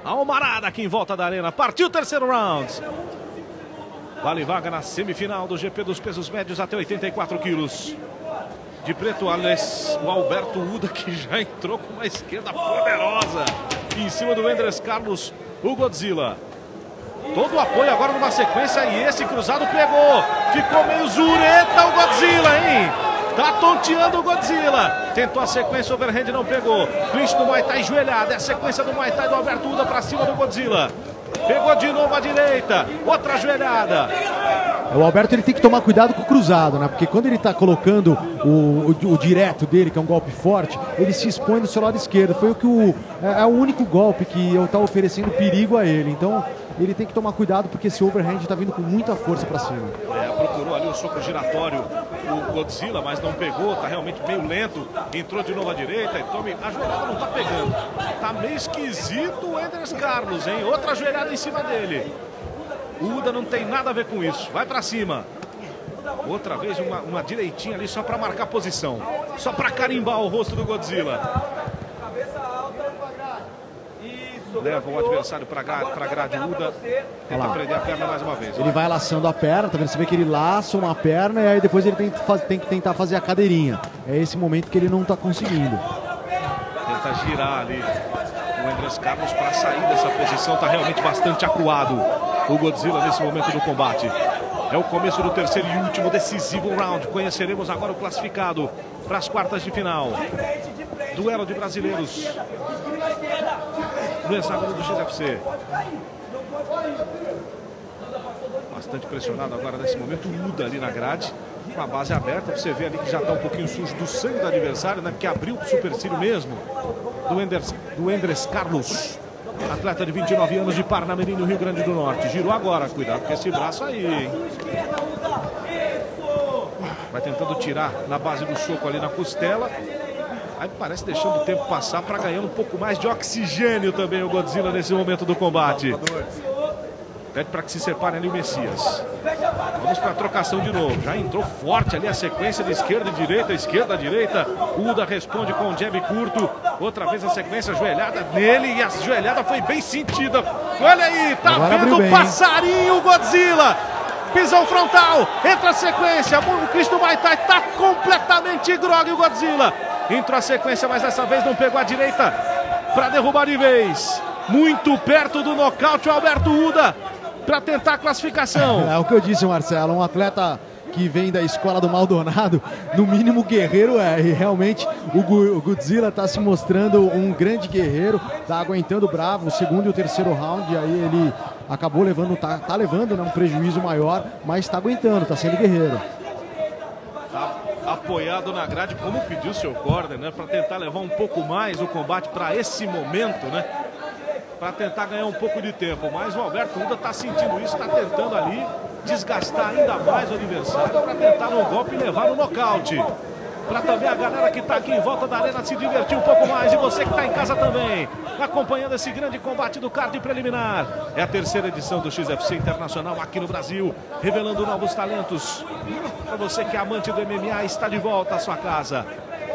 Almarada aqui em volta da arena. Partiu o terceiro round. Vale vaga na semifinal do GP dos pesos médios até 84 quilos. De preto, o Alberto Uda, que já entrou com uma esquerda poderosa. Em cima do Endres Carlos, o Godzilla. Todo o apoio agora numa sequência e esse cruzado pegou. Ficou meio zureta o Godzilla, hein? Tá tonteando o Godzilla. Tentou a sequência, overhand não pegou. Clinch do Muay Thai joelhada. É a sequência do Muay Thai do Alberto Uda pra cima do Godzilla. Pegou de novo à direita. Outra joelhada. O Alberto ele tem que tomar cuidado com o cruzado, né? Porque quando ele tá colocando o direto dele, que é um golpe forte, ele se expõe do seu lado esquerdo. Foi o único golpe que eu tava oferecendo perigo a ele. Então ele tem que tomar cuidado porque esse overhand tá vindo com muita força pra cima. Procurou ali o soco giratório o Godzilla, mas não pegou. Tá realmente meio lento. Entrou de novo à direita. Então a joelhada não tá pegando. Tá meio esquisito o Endres Carlos, hein? Outra joelhada em cima dele. O Uda não tem nada a ver com isso. Vai pra cima. Outra vez uma direitinha ali só pra marcar posição. Só pra carimbar o rosto do Godzilla. Leva o adversário pra grade. Uda tenta prender a perna mais uma vez. Ele vai laçando a perna, tá vendo? Você vê que ele laça uma perna e aí depois ele tem que tentar fazer a cadeirinha. É esse momento que ele não tá conseguindo. Tenta girar ali o Endres Carlos para sair dessa posição. Tá realmente bastante acuado o Godzilla nesse momento do combate. É o começo do terceiro e último decisivo round. Conheceremos agora o classificado para as quartas de final. Duelo de brasileiros no hexágono do XFC. Bastante pressionado agora nesse momento o Uda ali na grade, com a base aberta. Você vê ali que já está um pouquinho sujo do sangue do adversário, né? Porque abriu o supercílio mesmo do Endres Carlos. Atleta de 29 anos de Parnamirim, no Rio Grande do Norte. Girou agora, cuidado com esse braço aí, hein? Vai tentando tirar na base do soco ali na costela. Aí parece deixando o tempo passar para ganhar um pouco mais de oxigênio também o Godzilla nesse momento do combate. Pede para que se separem ali o Messias. Vamos para a trocação de novo. Já entrou forte ali a sequência de esquerda e direita, direita. Uda responde com um jab curto. Outra vez a sequência, joelhada nele. E a joelhada foi bem sentida. Olha aí, tá vendo o passarinho Godzilla. Pisão frontal, entra a sequência. O Cristo Muay Thai tá completamente grogue o Godzilla. Entrou a sequência, mas dessa vez não pegou a direita para derrubar de vez. Muito perto do nocaute o Alberto Uda para tentar a classificação. É o que eu disse, Marcelo, um atleta que vem da escola do Maldonado, no mínimo guerreiro é, e realmente o Godzilla está se mostrando um grande guerreiro, está aguentando bravo o segundo e o terceiro round, e aí ele acabou levando, tá levando, né, um prejuízo maior, mas está aguentando, está sendo guerreiro. Tá apoiado na grade, como pediu o seu corner, né, para tentar levar um pouco mais o combate para esse momento, né? Para tentar ganhar um pouco de tempo, mas o Alberto Uda está sentindo isso, está tentando ali desgastar ainda mais o adversário para tentar no golpe levar no nocaute. Para também a galera que está aqui em volta da arena se divertir um pouco mais, e você que está em casa também, acompanhando esse grande combate do card preliminar. É a terceira edição do XFC Internacional aqui no Brasil, revelando novos talentos. Para você que é amante do MMA, está de volta à sua casa.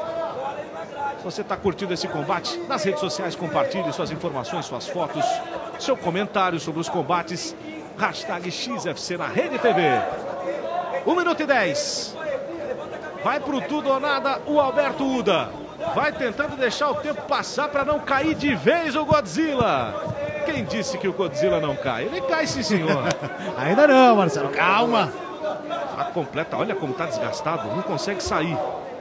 Se você está curtindo esse combate, nas redes sociais compartilhe suas informações, suas fotos, seu comentário sobre os combates. Hashtag XFC na Rede TV. 1 minuto e 10. Vai pro tudo ou nada o Alberto Uda. Vai tentando deixar o tempo passar para não cair de vez o Godzilla. Quem disse que o Godzilla não cai? Ele cai, sim, senhor. Ainda não, Marcelo, calma. A completa, olha como tá desgastado, não consegue sair.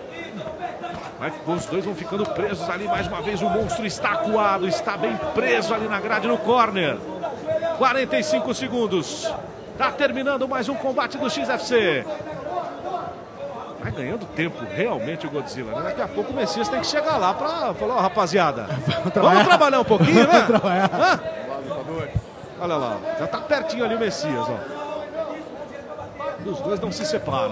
Os dois vão ficando presos ali mais uma vez. O monstro está acuado, está bem preso ali na grade, no corner. 45 segundos. Tá terminando mais um combate do XFC. Vai ganhando tempo realmente o Godzilla, né? Daqui a pouco o Messias tem que chegar lá para falar, ó, rapaziada, vamos trabalhar um pouquinho, né? Olha lá, já tá pertinho ali o Messias, ó. Os dois não se separam.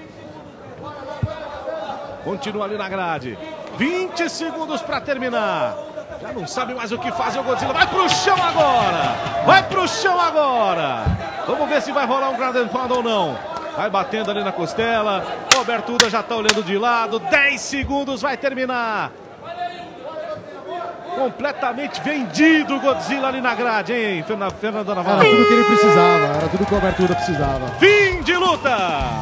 Continua ali na grade. 20 segundos para terminar. Já não sabe mais o que fazer o Godzilla. Vai pro chão agora. Vai pro chão agora. Vamos ver se vai rolar um ground and pound ou não. Vai batendo ali na costela. O Alberto Uda já tá olhando de lado. 10 segundos, vai terminar. Completamente vendido o Godzilla ali na grade, hein, Fernando Navarro? Era tudo que ele precisava, era tudo que o Alberto precisava. Fim de luta!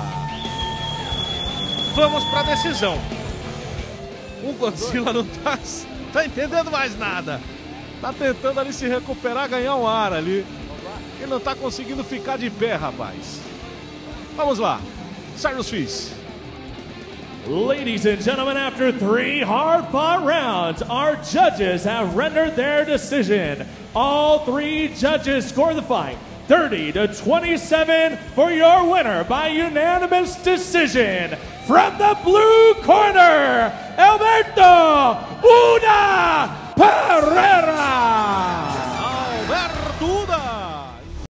Vamos pra decisão. O Godzilla não tá entendendo mais nada. Tá tentando ali se recuperar, ganhar um ar ali. E não tá conseguindo ficar de pé, rapaz. Vamos lá. Sérgio Suíça. Ladies and gentlemen, after 3 hard-fought rounds, our judges have rendered their decision. All 3 judges score the fight 30-27 for your winner by unanimous decision. From the blue corner, Alberto Una Pereira.